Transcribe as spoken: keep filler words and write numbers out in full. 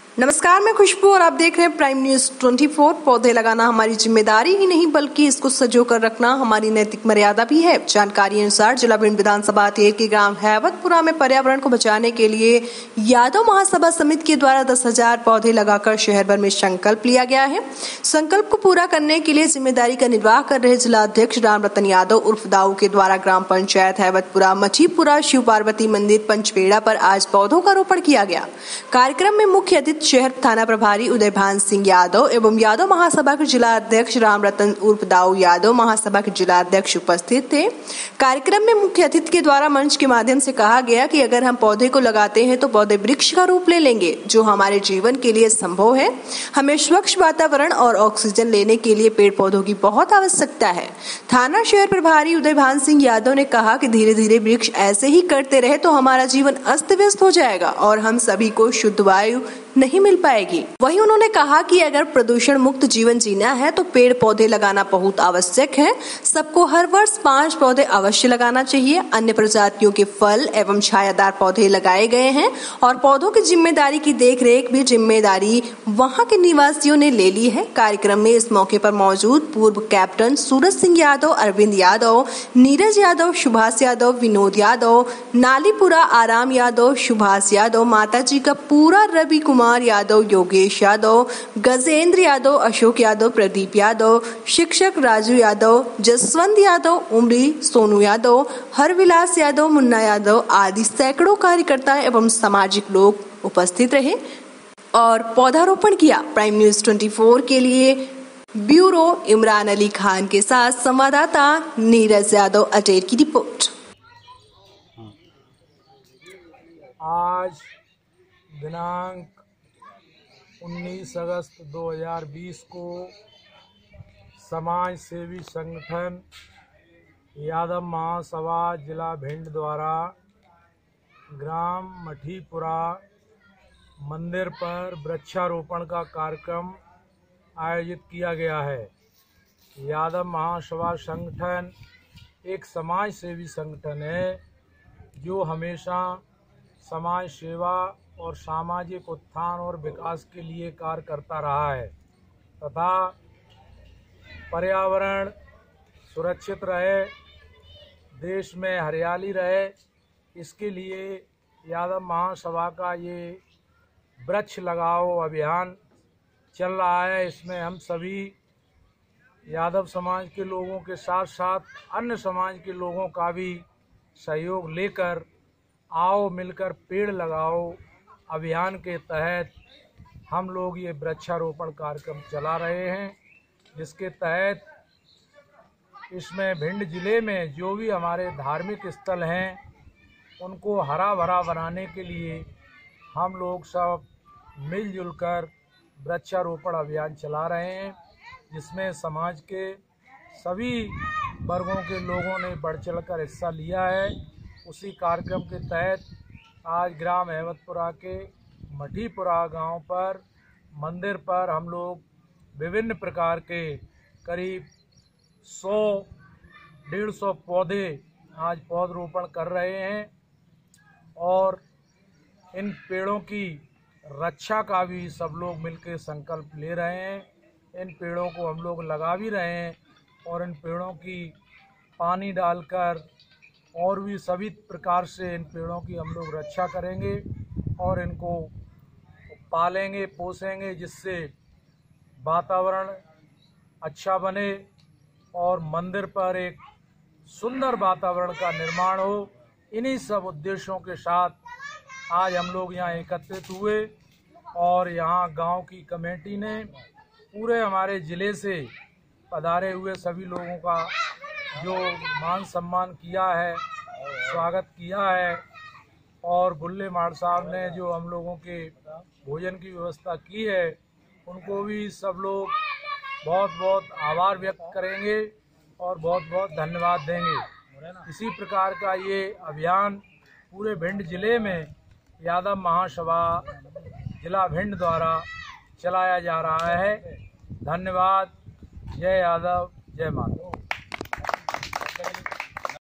नमस्कार, मैं खुशबू और आप देख रहे हैं प्राइम न्यूज चौबीस। पौधे लगाना हमारी जिम्मेदारी ही नहीं बल्कि इसको सजो कर रखना हमारी नैतिक मर्यादा भी है। जानकारी अनुसार जिला भिंड विधानसभा तेर के ग्राम हैवतपुरा में पर्यावरण को बचाने के लिए यादव महासभा समिति के द्वारा दस हजार पौधे लगाकर शहर भर में संकल्प लिया गया है। संकल्प को पूरा करने के लिए जिम्मेदारी का निर्वाह कर रहे जिला अध्यक्ष राम रतन यादव उर्फ दाऊ के द्वारा ग्राम पंचायत हैवतपुरा, मछीपुरा, शिव पार्वती मंदिर, पंचपेड़ा पर आज पौधों का रोपण किया गया। कार्यक्रम में मुख्य अतिथि शहर थाना प्रभारी उदयभान सिंह यादव एवं यादव महासभा के जिला अध्यक्ष राम रतन उर्फ दाऊ यादव महासभा के जिला अध्यक्ष उपस्थित थे। कार्यक्रम में मुख्य अतिथि के द्वारा मंच के माध्यम से कहा गया कि अगर हम पौधे को लगाते हैं तो पौधे वृक्ष का रूप ले लेंगे, जो हमारे जीवन के लिए संभव है। हमें स्वच्छ वातावरण और ऑक्सीजन लेने के लिए पेड़ पौधों की बहुत आवश्यकता है। थाना शहर प्रभारी उदयभान सिंह यादव ने कहा कि धीरे धीरे वृक्ष ऐसे ही करते रहे तो हमारा जीवन अस्त व्यस्त हो जाएगा और हम सभी को शुद्ध वायु नहीं मिल पाएगी। वहीं उन्होंने कहा कि अगर प्रदूषण मुक्त जीवन जीना है तो पेड़ पौधे लगाना बहुत आवश्यक है। सबको हर वर्ष पांच पौधे अवश्य लगाना चाहिए। अन्य प्रजातियों के फल एवं छायादार पौधे लगाए गए हैं और पौधों की जिम्मेदारी की देखरेख भी जिम्मेदारी वहां के निवासियों ने ले ली है। कार्यक्रम में इस मौके पर मौजूद पूर्व कैप्टन सूरज सिंह यादव, अरविंद यादव, नीरज यादव, सुभाष यादव, विनोद यादव, नालीपुरा आराम यादव, सुभाष यादव, माता जी का पूरा, रवि कुमार यादव, योगेश यादव, गजेंद्र यादव, अशोक यादव, प्रदीप यादव, शिक्षक राजू यादव, जसवंत यादव, उमरी, सोनू यादव, हरविलास यादव, मुन्ना यादव आदि सैकड़ों कार्यकर्ता एवं सामाजिक लोग उपस्थित रहे और पौधारोपण किया। प्राइम न्यूज चौबीस के लिए ब्यूरो इमरान अली खान के साथ संवाददाता नीरज यादव अटेर की रिपोर्ट। आज दिनांक उन्नीस अगस्त दो हज़ार बीस को समाज सेवी संगठन यादव महासभा जिला भिंड द्वारा ग्राम मछीपुरा मंदिर पर वृक्षारोपण का कार्यक्रम आयोजित किया गया है। यादव महासभा संगठन एक समाज सेवी संगठन है जो हमेशा समाज सेवा और सामाजिक उत्थान और विकास के लिए कार्य करता रहा है तथा पर्यावरण सुरक्षित रहे, देश में हरियाली रहे, इसके लिए यादव महासभा का ये वृक्ष लगाओ अभियान चल रहा है। इसमें हम सभी यादव समाज के लोगों के साथ साथ अन्य समाज के लोगों का भी सहयोग लेकर आओ मिलकर पेड़ लगाओ अभियान के तहत हम लोग ये वृक्षारोपण कार्यक्रम चला रहे हैं, जिसके तहत इसमें भिंड जिले में जो भी हमारे धार्मिक स्थल हैं उनको हरा भरा बनाने के लिए हम लोग सब मिलजुल कर वृक्षारोपण अभियान चला रहे हैं, जिसमें समाज के सभी वर्गों के लोगों ने बढ़ चढ़ कर हिस्सा लिया है। उसी कार्यक्रम के तहत आज ग्राम हैवतपुरा के मछीपुरा गांव पर मंदिर पर हम लोग विभिन्न प्रकार के करीब सौ डेढ़ सौ पौधे आज पौधरोपण कर रहे हैं और इन पेड़ों की रक्षा का भी सब लोग मिलकर संकल्प ले रहे हैं। इन पेड़ों को हम लोग लगा भी रहे हैं और इन पेड़ों की पानी डालकर और भी सभी प्रकार से इन पेड़ों की हम लोग रक्षा करेंगे और इनको पालेंगे पोसेंगे, जिससे वातावरण अच्छा बने और मंदिर पर एक सुंदर वातावरण का निर्माण हो। इन्हीं सब उद्देश्यों के साथ आज हम लोग यहाँ एकत्रित हुए और यहाँ गांव की कमेटी ने पूरे हमारे ज़िले से पधारे हुए सभी लोगों का जो मान सम्मान किया है, स्वागत किया है और गुल्ले माड़ साहब ने जो हम लोगों के भोजन की व्यवस्था की है उनको भी सब लोग बहुत बहुत आभार व्यक्त करेंगे और बहुत बहुत धन्यवाद देंगे। इसी प्रकार का ये अभियान पूरे भिंड जिले में यादव महासभा जिला भिंड द्वारा चलाया जा रहा है। धन्यवाद। जय यादव, जय माता।